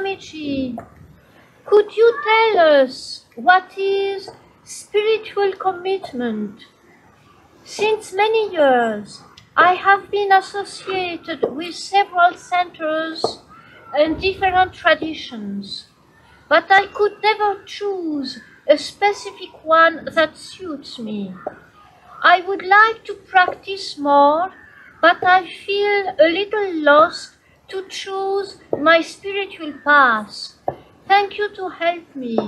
Swamiji, could you tell us what is spiritual commitment? Since many years, I have been associated with several centers and different traditions, but I could never choose a specific one that suits me. I would like to practice more, but I feel a little lost to choose my spiritual path. Thank you to help me.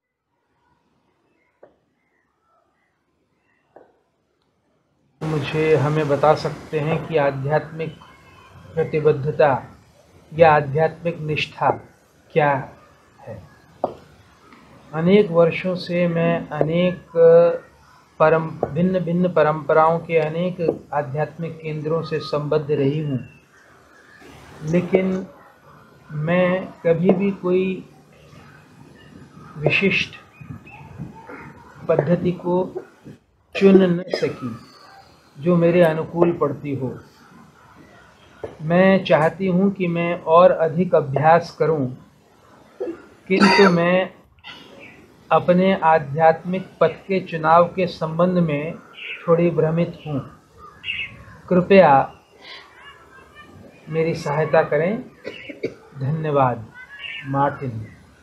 मुझे हमें बता सकते हैं कि आध्यात्मिक प्रतिबद्धता या आध्यात्मिक निष्ठा क्या है? अनेक वर्षों से मैं अनेक भिन्न भिन्न परंपराओं के अनेक आध्यात्मिक केंद्रों से संबद्ध रही हूँ, लेकिन मैं कभी भी कोई विशिष्ट पद्धति को चुन न सकी जो मेरे अनुकूल पड़ती हो। मैं चाहती हूँ कि मैं और अधिक अभ्यास करूँ, किंतु मैं अपने आध्यात्मिक पथ के चुनाव के संबंध में थोड़ी भ्रमित हूँ। कृपया मेरी सहायता करें। धन्यवाद। Martin.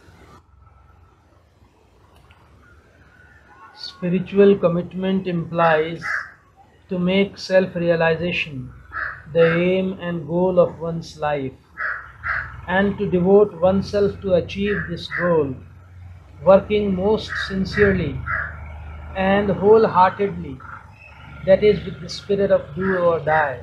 Spiritual commitment implies to make self-realization the aim and goal of one's life, and to devote oneself to achieve this goal, working most sincerely and wholeheartedly, that is, with the spirit of do or die.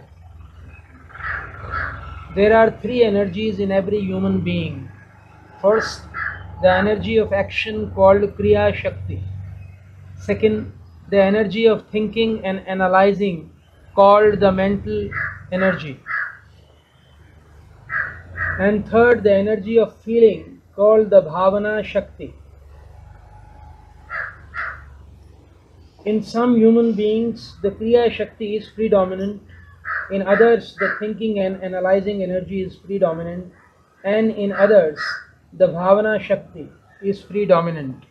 There are three energies in every human being. First, the energy of action called Kriya Shakti. Second, the energy of thinking and analyzing called the mental energy. And third, the energy of feeling called the Bhavana Shakti. In some human beings, the Kriya Shakti is predominant. In others, the thinking and analyzing energy is predominant. And in others, the Bhavana Shakti is predominant.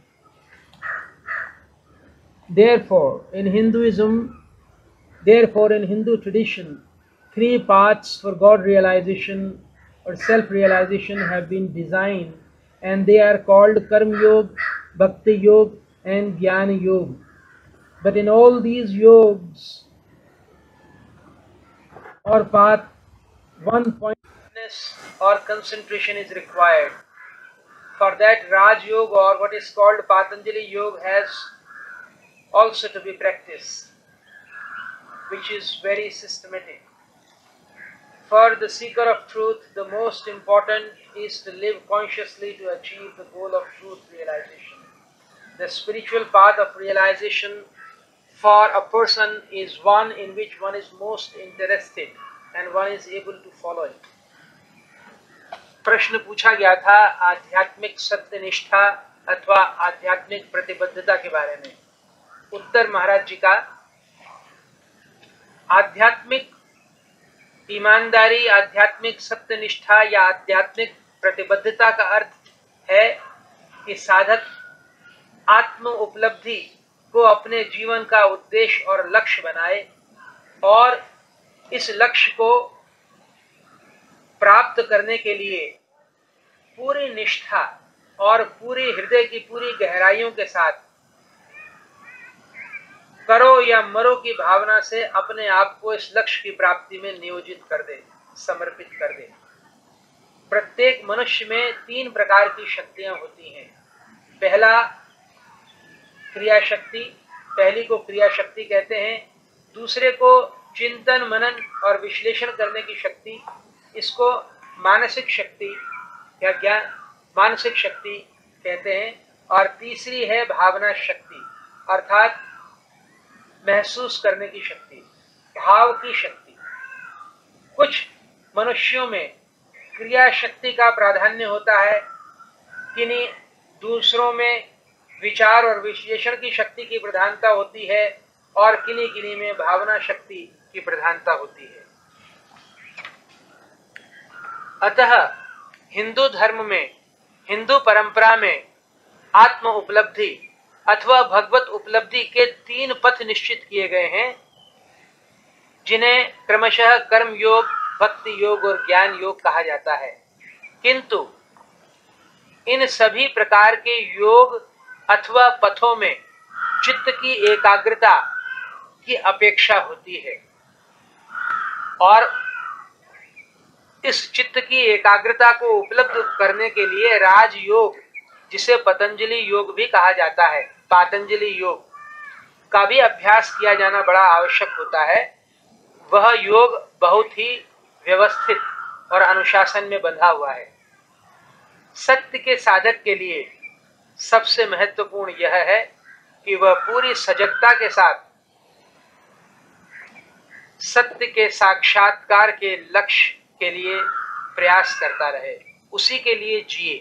Therefore, in Hindu tradition, three paths for God realization or self-realization have been designed, and they are called Karma Yoga, Bhakti Yoga, and Jnana Yoga. But in all these yogas or path, one pointedness or concentration is required. For that, Raj Yoga, or what is called Patanjali Yoga, has also to be practiced, which is very systematic. For the seeker of truth, the most important is to live consciously to achieve the goal of truth realization. The spiritual path of realization for a person is one in which one is most interested and one is able to follow it. प्रश्न पूछा गया था आध्यात्मिक सत्यनिष्ठा अथवा आध्यात्मिक प्रतिबद्धता के बारे में। उत्तर महाराज जी का, आध्यात्मिक ईमानदारी, आध्यात्मिक सत्यनिष्ठा या आध्यात्मिक प्रतिबद्धता का अर्थ है कि साधक आत्म उपलब्धि को अपने जीवन का उद्देश्य और लक्ष्य बनाए और इस लक्ष्य को प्राप्त करने के लिए पूरी निष्ठा और पूरी हृदय की पूरी गहराइयों के साथ करो या मरो की भावना से अपने आप को इस लक्ष्य की प्राप्ति में नियोजित कर दे, समर्पित कर दे। प्रत्येक मनुष्य में तीन प्रकार की शक्तियां होती हैं। पहला क्रिया शक्ति, पहली को क्रिया शक्ति कहते हैं। दूसरे को चिंतन मनन और विश्लेषण करने की शक्ति, इसको मानसिक शक्ति या ज्ञान मानसिक शक्ति कहते हैं। और तीसरी है भावना शक्ति, अर्थात महसूस करने की शक्ति, भाव की शक्ति। कुछ मनुष्यों में क्रिया शक्ति का प्राधान्य होता है, किन्हीं दूसरों में विचार और विश्लेषण की शक्ति की प्रधानता होती है और किन्हीं किन्हीं में भावना शक्ति की प्रधानता होती है। अतः हिंदू धर्म में हिंदू परंपरा में आत्म उपलब्धि अथवा भगवत उपलब्धि के 3 पथ निश्चित किए गए हैं, जिन्हें क्रमशः कर्म योग, भक्ति योग और ज्ञान योग कहा जाता है। किंतु इन सभी प्रकार के योग अथवा पथों में चित्त की एकाग्रता की अपेक्षा होती है, और इस चित्त की एकाग्रता को उपलब्ध करने के लिए राजयोग, जिसे पतंजलि योग भी कहा जाता है, पातंजलि योग का भी अभ्यास किया जाना बड़ा आवश्यक होता है। वह योग बहुत ही व्यवस्थित और अनुशासन में बंधा हुआ है। सत्य के साधक के लिए सबसे महत्वपूर्ण यह है कि वह पूरी सजगता के साथ सत्य के साक्षात्कार के लक्ष्य के लिए प्रयास करता रहे, उसी के लिए जिए।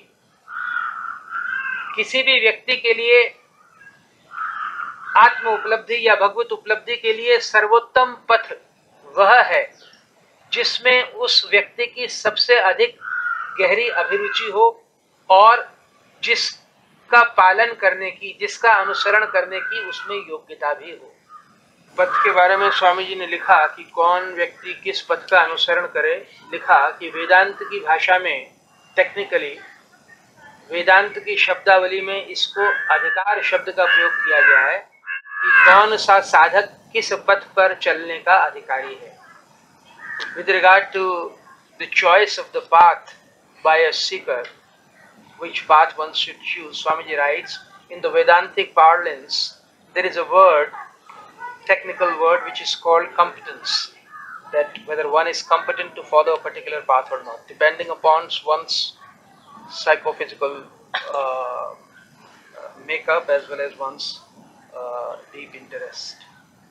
किसी भी व्यक्ति के लिए आत्म उपलब्धि या भगवत उपलब्धि के लिए सर्वोत्तम पथ वह है जिसमें उस व्यक्ति की सबसे अधिक गहरी अभिरुचि हो और जिसका पालन करने की, जिसका अनुसरण करने की उसमें योग्यता भी हो। पथ के बारे में स्वामी जी ने लिखा कि कौन व्यक्ति किस पथ का अनुसरण करे। लिखा कि वेदांत की भाषा में, टेक्निकली वेदांत की शब्दावली में इसको अधिकार शब्द का प्रयोग किया गया है कि कौन सा साधक किस पथ पर चलने का अधिकारी है। With regard to the choice of the path by a seeker, which path one should choose, Swamiji writes, in the Vedantic parlance, there is a word, technical word, which is called competence, that whether one is competent to follow a particular path or not, depending upon one's psychophysical makeup as well as one's deep interest.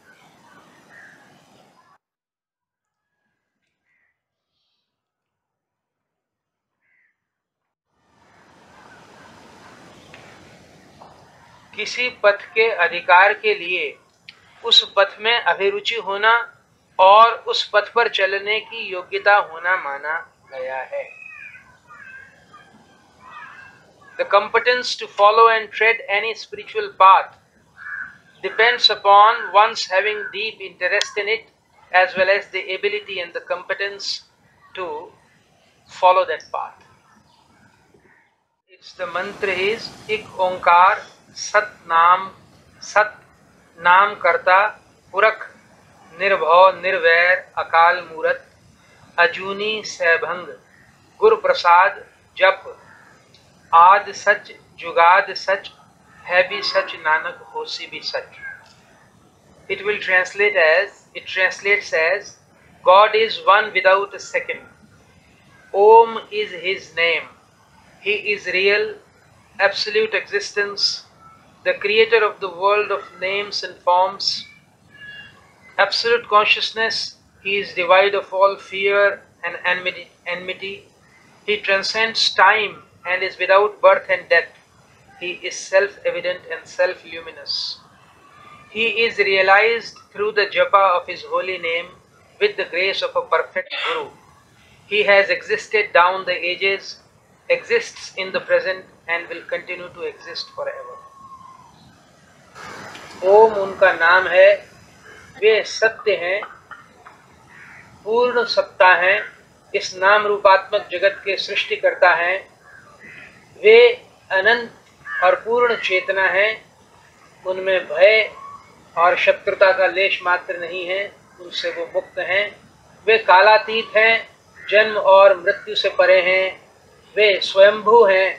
किसी पथ के अधिकार के लिए उस पथ में अभिरुचि होना और उस पथ पर चलने की योग्यता होना माना गया है। The competence to follow and tread any spiritual path depends upon one's having deep interest in it, as well as the ability and the competence to follow that path. The mantra is एक ओंकार सत नाम करता पुरख निर्भव निर्वैर अकाल मूरत अजूनी सैभंग गुरु प्रसाद जप आद सच जुगाद सच है भी सच नानक होसी भी सच. It translates as God is one without a second. Om is his name. He is real, absolute existence, the creator of the world of names and forms. Absolute consciousness, he is devoid of all fear and enmity. He transcends time and is without birth and death. He is self-evident and self-luminous. He is realized through the japa of his holy name with the grace of a perfect Guru. He has existed down the ages, exists in the present and will continue to exist forever. ओम उनका नाम है, वे सत्य हैं, पूर्ण सत्ता हैं, इस नाम रूपात्मक जगत के सृष्टिकर्ता हैं, वे अनंत और पूर्ण चेतना हैं, उनमें भय और शत्रुता का लेश मात्र नहीं है, उनसे वो मुक्त हैं, वे कालातीत हैं, जन्म और मृत्यु से परे हैं, वे स्वयंभू हैं,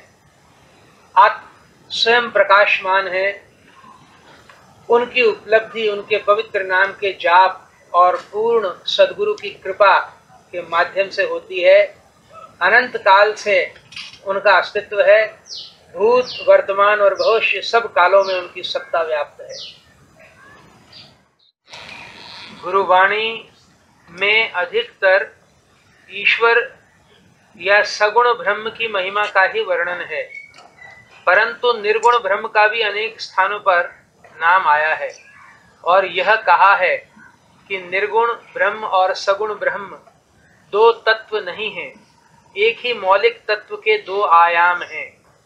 स्वयं प्रकाशमान हैं, उनकी उपलब्धि उनके पवित्र नाम के जाप और पूर्ण सद्गुरु की कृपा के माध्यम से होती है। अनंत काल से उनका अस्तित्व है, भूत वर्तमान और भविष्य सब कालों में उनकी सत्ता व्याप्त है। गुरुवाणी में अधिकतर ईश्वर या सगुण ब्रह्म की महिमा का ही वर्णन है, परंतु निर्गुण ब्रह्म का भी अनेक स्थानों पर नाम आया है और यह कहा है कि निर्गुण ब्रह्म और सगुण ब्रह्म दो तत्व नहीं हैं, एक ही मौलिक तत्व के दो आयाम हैं।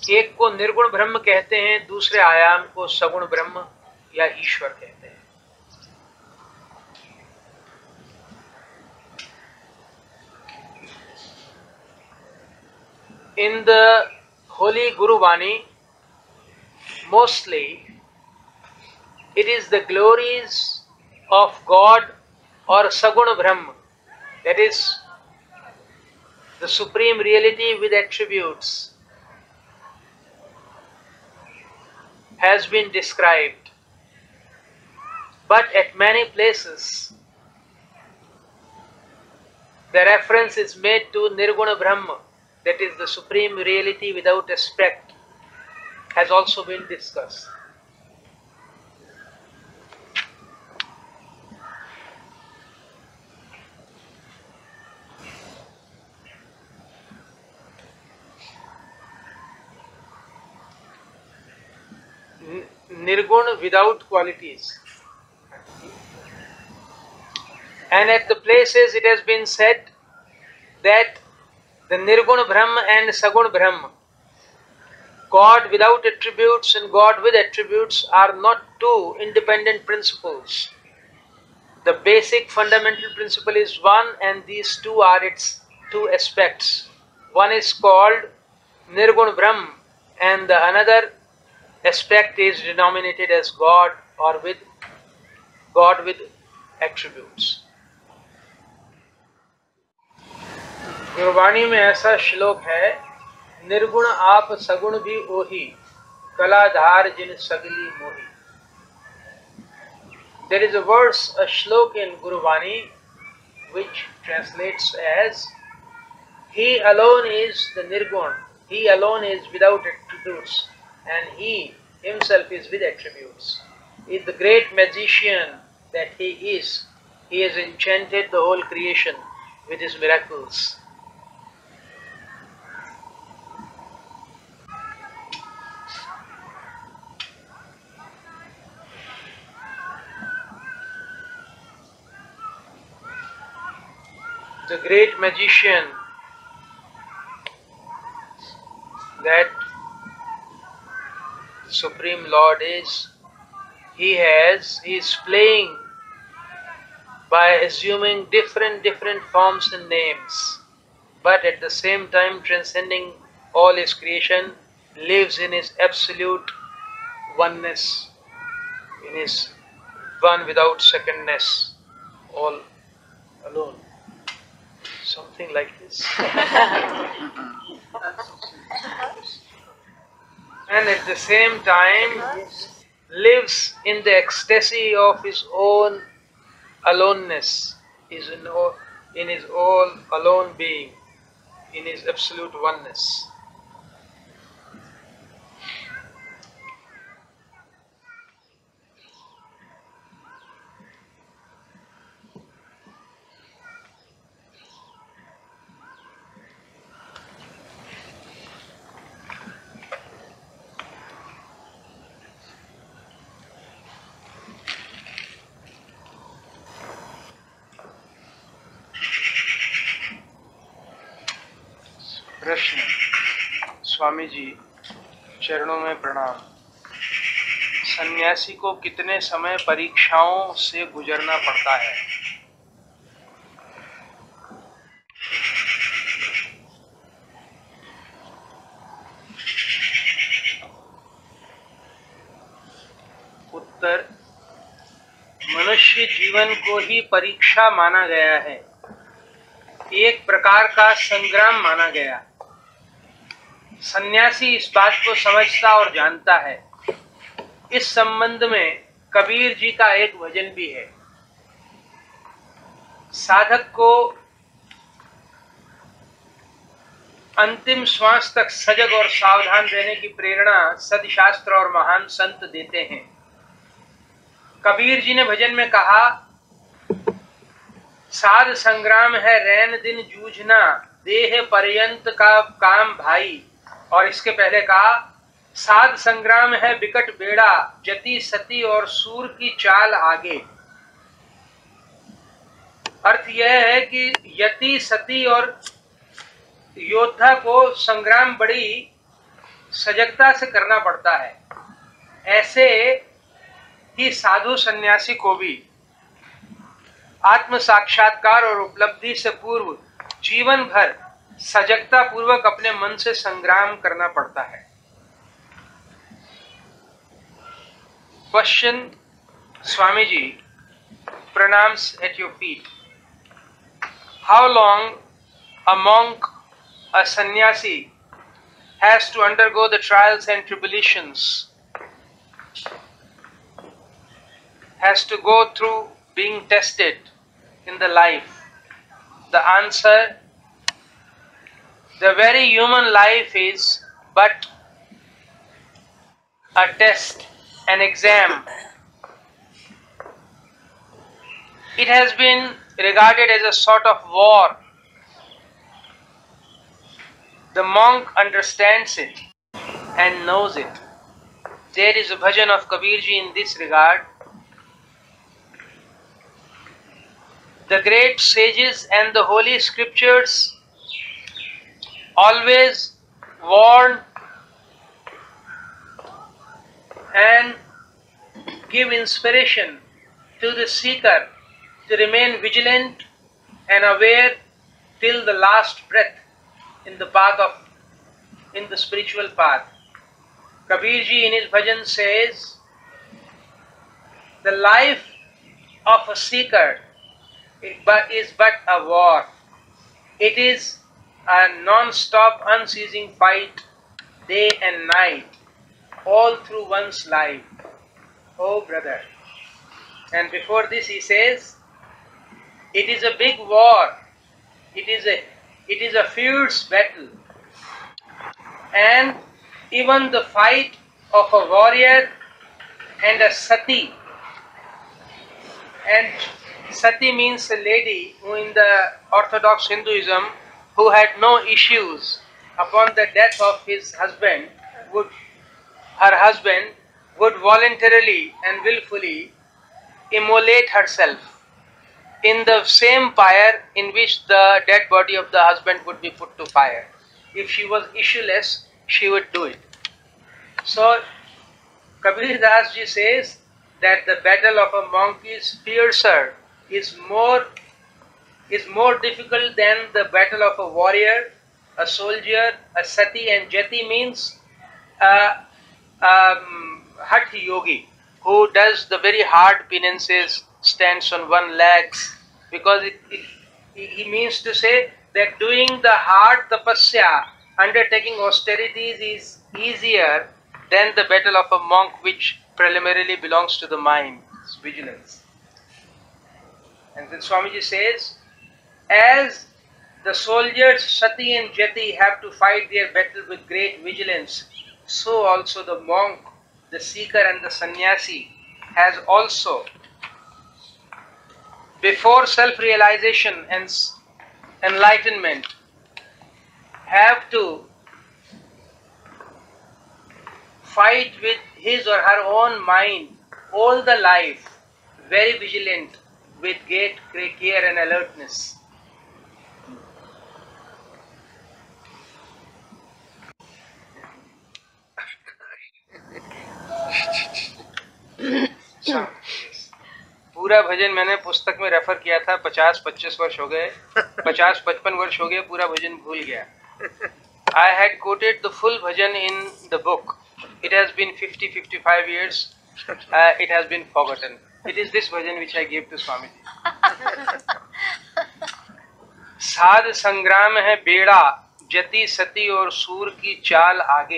एक को निर्गुण ब्रह्म कहते हैं, दूसरे आयाम को सगुण ब्रह्म या ईश्वर कहते हैं। In the Holy Guru Vani, mostly it is the glories of God or Saguna Brahma, that is the supreme reality with attributes, has been described. But at many places the reference is made to Nirguna Brahma, that is the supreme reality without aspect, has also been discussed. Nirguna without qualities. And at the places it has been said that the Nirguna Brahma and Saguna Brahma, God without attributes and God with attributes, are not two independent principles. The basic fundamental principle is one, and these two are its two aspects. One is called Nirguna Brahma, and the another aspect is denominated as God or with God with attributes. Gurbani में ऐसा श्लोक है, निर्गुण आप सगुण भी ओही, कलाधार जिन सगली मोही. There is a verse, a श्लोक in Guruvani which translates as, He alone is the Nirgun, He alone is without attributes, and He Himself is with attributes. He is the great magician that He is. He has enchanted the whole creation with His miracles. The great magician that the Supreme Lord is, He is playing by assuming different forms and names, but at the same time transcending all His creation, lives in His absolute oneness, in His one without secondness, all alone. Something like this. And at the same time lives in the ecstasy of His own aloneness, in His all alone being, in His absolute oneness. प्रश्न, स्वामी जी चरणों में प्रणाम. सन्यासी को कितने समय परीक्षाओं से गुजरना पड़ता है? उत्तर, मनुष्य जीवन को ही परीक्षा माना गया है, एक प्रकार का संग्राम माना गया. सन्यासी इस बात को समझता और जानता है. इस संबंध में कबीर जी का एक भजन भी है. साधक को अंतिम श्वास तक सजग और सावधान रहने की प्रेरणा सदशास्त्र और महान संत देते हैं. कबीर जी ने भजन में कहा, साध संग्राम है रैन दिन जूझना, देह पर्यंत का काम भाई. और इसके पहले कहा, साध संग्राम है बिकट बेड़ा, जति सती और सूर की चाल आगे. अर्थ यह है कि यति सती और योद्धा को संग्राम बड़ी सजगता से करना पड़ता है। ऐसे ही साधु सन्यासी को भी आत्म साक्षात्कार और उपलब्धि से पूर्व जीवन भर सजगता पूर्वक अपने मन से संग्राम करना पड़ता है। Question, Swami ji, pranams at your feet. How long a monk, a sannyasi, has to undergo the trials and tribulations, has to go through being tested in the life? The answer, the very human life is but a test, an exam. It has been regarded as a sort of war. The monk understands it and knows it. There is a bhajan of Kabirji in this regard. The great sages and the holy scriptures always warn and give inspiration to the seeker to remain vigilant and aware till the last breath in the spiritual path. Kabir ji in his bhajan says, the life of a seeker is but a war. It is a non-stop, unceasing fight, day and night, all through one's life. Oh brother. And before this he says, it is a big war. It is a fierce battle. And even the fight of a warrior and a sati. And sati means a lady who in the Orthodox Hinduism who had no issues upon the death of his husband, her husband would voluntarily and willfully immolate herself in the same pyre in which the dead body of the husband would be put to fire. If she was issueless, she would do it. So Kabir Das ji says that the battle of a monk is fiercer, is more difficult than the battle of a warrior, a soldier, a sati, and jati means Hatha yogi who does the very hard penances, stands on one leg, because he means to say that doing the hard tapasya, undertaking austerities is easier than the battle of a monk, which preliminarily belongs to the mind, it's vigilance. And then Swamiji says, as the soldiers Sati and Jati have to fight their battle with great vigilance, so also the monk, the seeker and the sannyasi has also, before self-realization and enlightenment, have to fight with his or her own mind all the life, very vigilant, with great care and alertness. पूरा भजन मैंने पुस्तक में refer किया था, 50-25 वर्ष हो गए, 50-55 वर्ष हो गए, पूरा भजन भूल गया. I had quoted the full bhajan in the book. It has been 50-55 years. It has been forgotten. It is this bhajan which I gave to Swamiji. साध संग्राम है बेड़ा, जति सती और सूर की चाल आगे.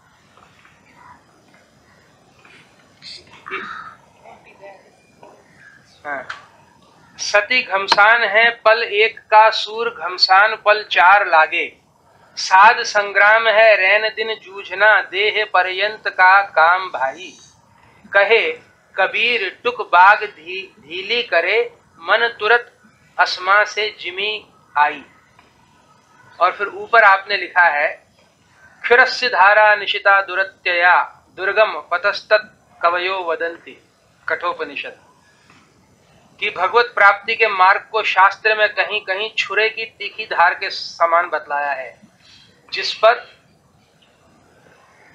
सती घमसान है पल एक का, सूर घमसान पल चार लागे. साध संग्राम है रैन दिन जूझना, देह पर्यंत का काम भाई. कहे कबीर टुक बाग धीली करे, मन तुरत अस्मा से जिमी आई. और फिर ऊपर आपने लिखा है, क्षुरस्य धारा निशिता दुरत्यया, दुर्गम पतस्तत् कवयो वदन्ति. कठोपनिषद. कि भगवत प्राप्ति के मार्ग को शास्त्र में कहीं कहीं छुरे की तीखी धार के समान बतलाया है, जिस पर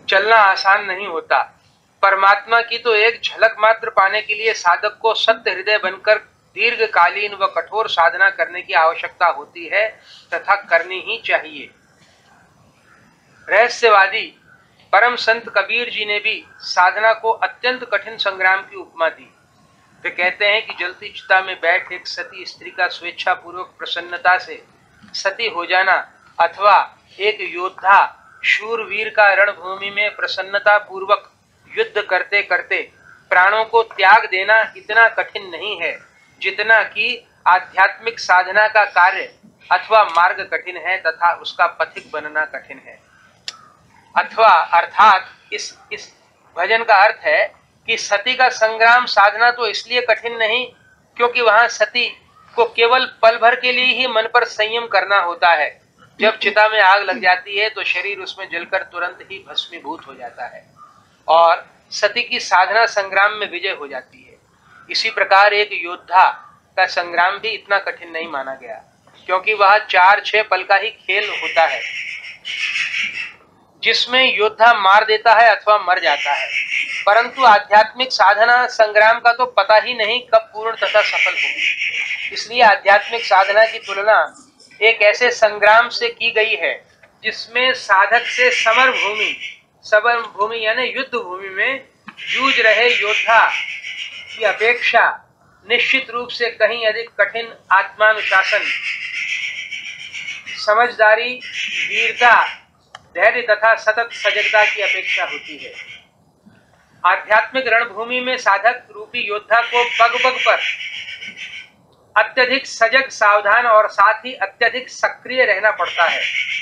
चलना आसान नहीं होता। परमात्मा की तो एक झलक मात्र पाने के लिए साधक को सत्य हृदय बनकर दीर्घकालीन व कठोर साधना करने की आवश्यकता होती है तथा करनी ही चाहिए। रहस्यवादी परम संत कबीर जी ने भी साधना को अत्यंत कठिन संग्राम की उपमा दी। वे कहते हैं कि जलती चिता में बैठ एक सती स्त्री का स्वेच्छा पूर्वक प्रसन्नता से सती हो जाना अथवा एक योद्धा शूरवीर का रणभूमि में प्रसन्नता पूर्वक युद्ध करते करते प्राणों को त्याग देना इतना कठिन नहीं है जितना कि आध्यात्मिक साधना का कार्य अथवा मार्ग कठिन है तथा उसका पथिक बनना कठिन है। अथवा अर्थात इस भजन का अर्थ है कि सती का संग्राम साधना तो इसलिए कठिन नहीं क्योंकि वहां सती को केवल पल भर के लिए ही मन पर संयम करना होता है। जब चिता में आग लग जाती है तो शरीर उसमें जलकर तुरंत ही भस्मीभूत हो जाता है और सती की साधना संग्राम में विजय हो जाती है। इसी प्रकार एक योद्धा का संग्राम भी इतना कठिन नहीं माना गया क्योंकि वह 4-6 पल का ही खेल होता है जिसमें योद्धा मार देता है अथवा मर जाता है। परंतु आध्यात्मिक साधना संग्राम का तो पता ही नहीं कब पूर्ण तथा सफल होगी। इसलिए आध्यात्मिक साधना की तुलना एक ऐसे संग्राम से की गई है जिसमें साधक से समर भूमि यानी युद्ध भूमि में जूझ रहे योद्धा की अपेक्षा निश्चित रूप से कहीं अधिक कठिन आत्मानुशासन, समझदारी, वीरता, धैर्य तथा सतत सजगता की अपेक्षा होती है। आध्यात्मिक रणभूमि में साधक रूपी योद्धा को पग पग पर अत्यधिक सजग, सावधान और साथ ही अत्यधिक सक्रिय रहना पड़ता है।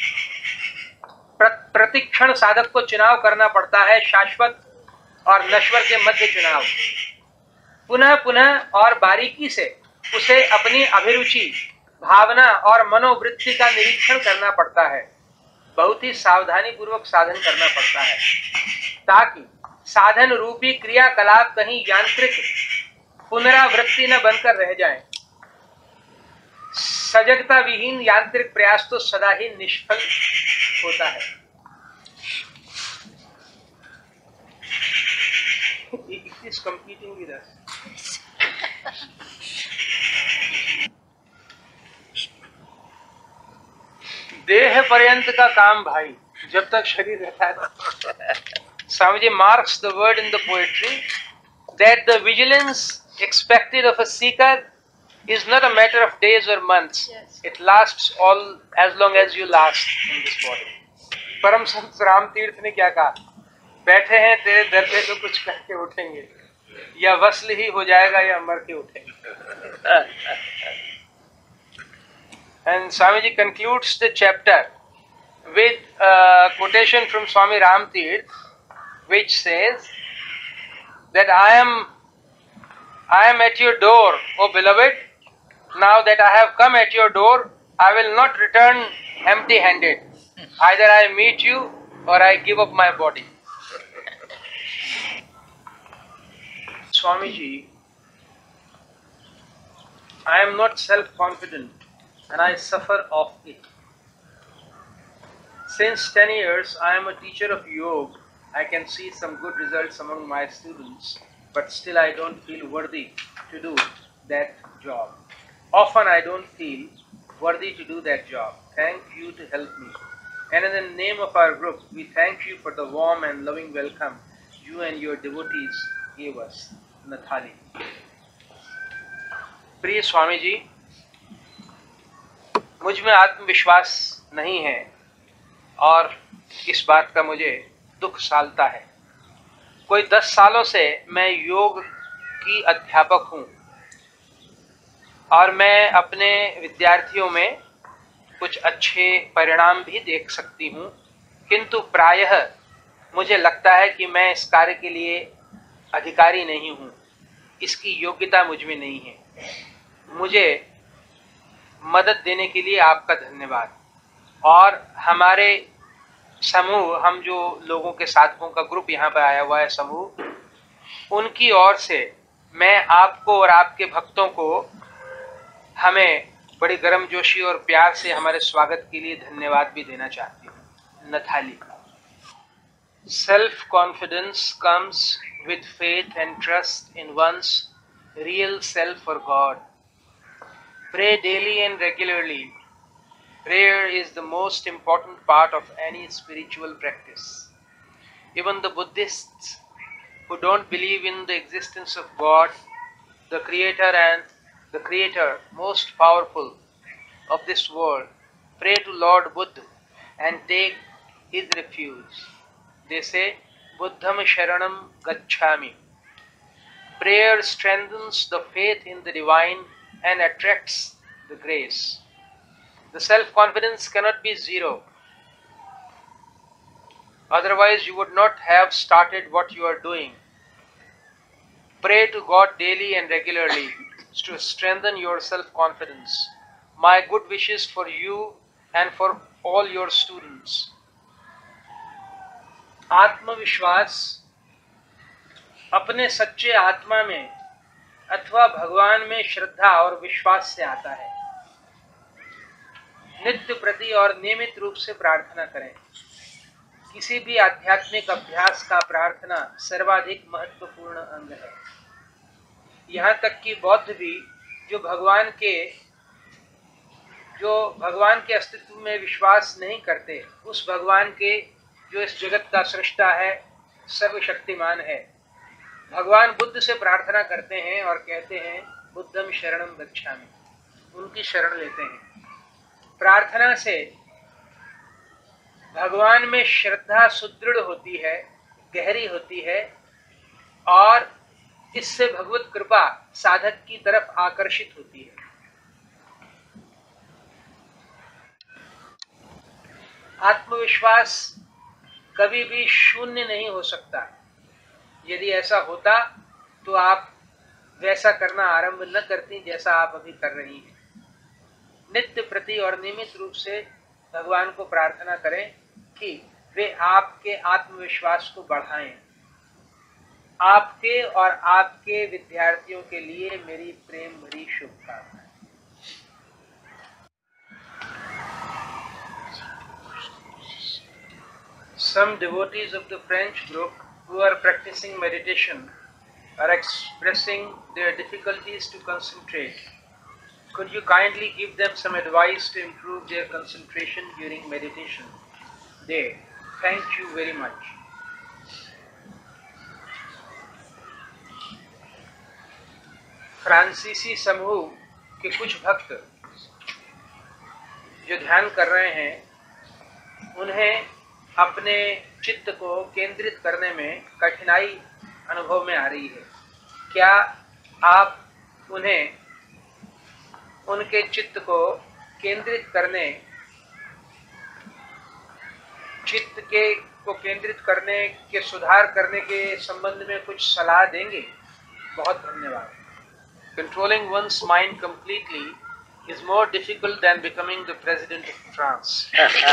प्रतिक्षण साधक को चुनाव करना पड़ता है, शाश्वत और नश्वर के मध्य चुनाव। पुनः पुनः और बारीकी से उसे अपनी अभिरुचि, भावना और मनोवृत्ति का निरीक्षण करना पड़ता है। बहुत ही सावधानी पूर्वक साधन करना पड़ता है ताकि साधन रूपी क्रियाकलाप कहीं यांत्रिक पुनरावृत्ति न बनकर रह जाएं। सजगता विहीन यांत्रिक प्रयास तो सदा ही निष्फल होता है। It is competing with us. देह पर्यंत का काम भाई, जब तक शरीर रहता है। Swami ji marks the word in the poetry that the vigilance expected of a seeker is not a matter of days or months. Yes. It lasts all as long as you last in this body. परम संत राम तीर्थ ने क्या कहा? बैठे हैं तेरे दर पे तो कुछ करके उठेंगे, या वस्ल ही हो जाएगा या मर के उठेंगे। And Swamiji concludes the chapter with a quotation from Swami Ram Tirth, which says that I am at your door, O beloved. Now that I have come at your door, I will not return empty-handed. Either I meet you or I give up my body. Swamiji, I am not self-confident and I suffer of it. Since 10 years I am a teacher of yoga. I can see some good results among my students, but still I don't feel worthy to do that job. Often I don't feel worthy to do that job. Thank you to help me. And in the name of our group, we thank you for the warm and loving welcome you and your devotees gave us. Nathali. प्रिय स्वामी जी, मुझ में आत्मविश्वास नहीं है और इस बात का मुझे दुख सालता है। कोई 10 सालों से मैं योग की अध्यापक हूँ और मैं अपने विद्यार्थियों में कुछ अच्छे परिणाम भी देख सकती हूँ, किंतु प्रायः मुझे लगता है कि मैं इस कार्य के लिए अधिकारी नहीं हूँ, इसकी योग्यता मुझ में नहीं है। मुझे मदद देने के लिए आपका धन्यवाद। और हमारे समूह, हम जो लोगों के साधकों का ग्रुप यहाँ पर आया हुआ है समूह, उनकी ओर से मैं आपको और आपके भक्तों को हमें बड़ी गर्मजोशी और प्यार से हमारे स्वागत के लिए धन्यवाद भी देना चाहती हूँ। नथाली। Self-confidence comes with faith and trust in one's real self or God. Pray daily and regularly. Prayer is the most important part of any spiritual practice. Even the Buddhists who don't believe in the existence of God, the Creator most powerful of this world, pray to Lord Buddha and take his refuge. They say, Buddham Sharanam Gacchami. Prayer strengthens the faith in the divine and attracts the grace. The self-confidence cannot be zero. Otherwise, you would not have started what you are doing. Pray to God daily and regularly to strengthen your self-confidence. My good wishes for you and for all your students. आत्मविश्वास अपने सच्चे आत्मा में अथवा भगवान में श्रद्धा और विश्वास से आता है। नित्य प्रति और नियमित रूप से प्रार्थना करें। किसी भी आध्यात्मिक अभ्यास का प्रार्थना सर्वाधिक महत्वपूर्ण अंग है। यहाँ तक कि बौद्ध भी जो भगवान के अस्तित्व में विश्वास नहीं करते, उस भगवान के जो इस जगत का सृष्टा है, सर्वशक्तिमान है, भगवान बुद्ध से प्रार्थना करते हैं और कहते हैं बुद्धम शरणम गच्छामि, उनकी शरण लेते हैं। प्रार्थना से भगवान में श्रद्धा सुदृढ़ होती है, गहरी होती है और इससे भगवत कृपा साधक की तरफ आकर्षित होती है। आत्मविश्वास कभी भी शून्य नहीं हो सकता। यदि ऐसा होता तो आप वैसा करना आरंभ न करती जैसा आप अभी कर रही हैं। नित्य प्रति और नियमित रूप से भगवान को प्रार्थना करें कि वे आपके आत्मविश्वास को बढ़ाएं। आपके और आपके विद्यार्थियों के लिए मेरी प्रेम भरी शुभकामनाएं। Some devotees of the French group who are practicing meditation are expressing their difficulties to concentrate. Could you kindly give them some advice to improve their concentration during meditation? They thank you very much. फ्रांसीसी समूह के कुछ भक्त जो ध्यान कर रहे हैं, उन्हें अपने चित्त को केंद्रित करने में कठिनाई अनुभव में आ रही है। क्या आप उन्हें उनके चित्त को केंद्रित करने, केंद्रित करने के सुधार करने के संबंध में कुछ सलाह देंगे? बहुत धन्यवाद। Controlling one's mind completely is more difficult than becoming the president of France.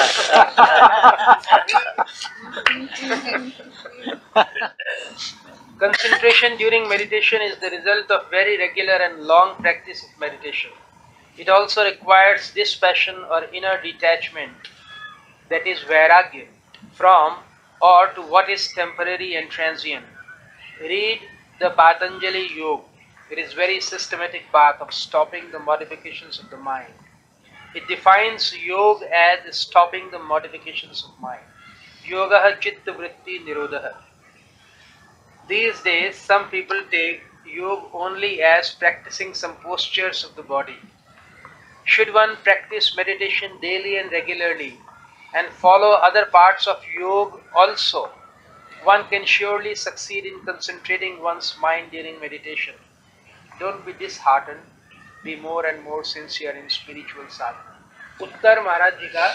Concentration during meditation is the result of very regular and long practice of meditation. It also requires dispassion or inner detachment, that is vairagya, from or to what is temporary and transient. Read the Patanjali Yoga. It is a very systematic path of stopping the modifications of the mind. It defines yoga as stopping the modifications of mind. Yogaha chitta vritti nirodha. These days, some people take yoga only as practicing some postures of the body. Should one practice meditation daily and regularly and follow other parts of yoga also, one can surely succeed in concentrating one's mind during meditation. Don't be disheartened. Be more and more sincere in spiritual sadhana. उत्तर महाराज जी का,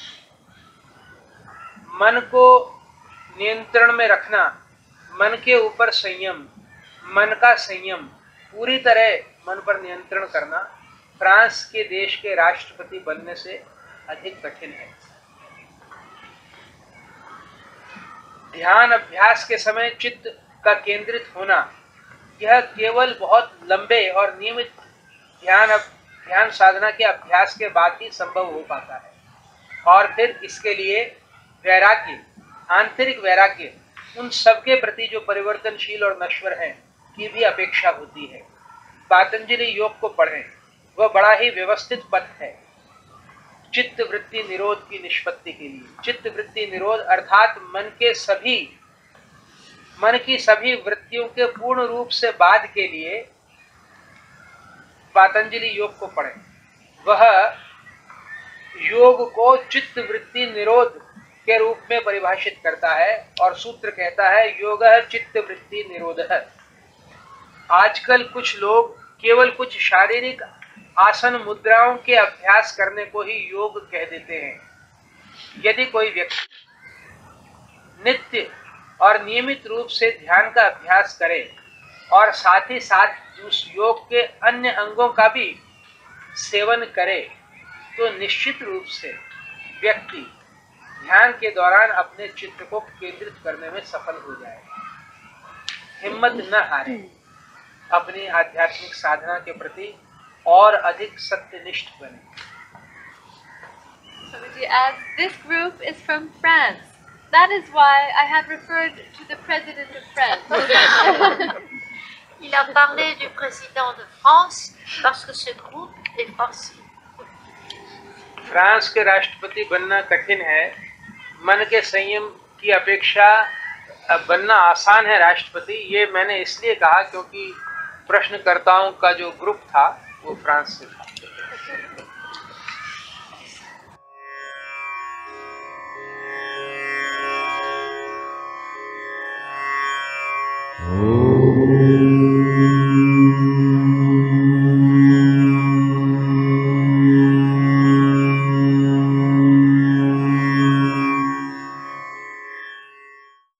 मन को नियंत्रण में रखना, मन के ऊपर संयम, मन का संयम, पूरी तरह मन पर नियंत्रण करना फ्रांस के देश के राष्ट्रपति बनने से अधिक कठिन है। ध्यान अभ्यास के समय चित्त का केंद्रित होना, यह केवल बहुत लंबे और नियमित ध्यान साधना के अभ्यास के बाद ही संभव हो पाता है। और फिर इसके लिए वैराग्य आंतरिक वैराग्य, उन सबके प्रति जो परिवर्तनशील और नश्वर हैं, की भी अपेक्षा होती है। पातंजलि योग को पढ़ें, वह बड़ा ही व्यवस्थित पथ है चित्त वृत्ति निरोध की निष्पत्ति के लिए। चित्त वृत्ति निरोध अर्थात मन की सभी वृत्तियों के पूर्ण रूप से बाध के लिए पातंजलि योग को पढ़ें। वह योग को चित्त वृत्ति निरोध के रूप में परिभाषित करता है और सूत्र कहता है योगः चित्त वृत्ति निरोधः। आजकल कुछ लोग केवल कुछ शारीरिक आसन मुद्राओं के अभ्यास करने को ही योग कह देते हैं। यदि कोई व्यक्ति नित्य और नियमित रूप से ध्यान का अभ्यास करे और साथ ही साथ उस योग के अन्य अंगों का भी सेवन करे, तो निश्चित रूप से व्यक्ति ध्यान के दौरान अपने चित्त को केंद्रित करने में सफल हो जाएगा। हिम्मत न हारे, अपनी आध्यात्मिक साधना के प्रति और अधिक सत्यनिष्ठ बने। Swamiji, as this group is from France, that is why I have referred to the president of France. Il a parlé du président de France parce que ce groupe est français. France के राष्ट्रपति बनना कठिन है। मन के संयम की अपेक्षा बनना आसान है राष्ट्रपति। ये मैंने इसलिए कहा क्योंकि प्रश्नकर्ताओं का जो ग्रुप था वो फ्रांस से था।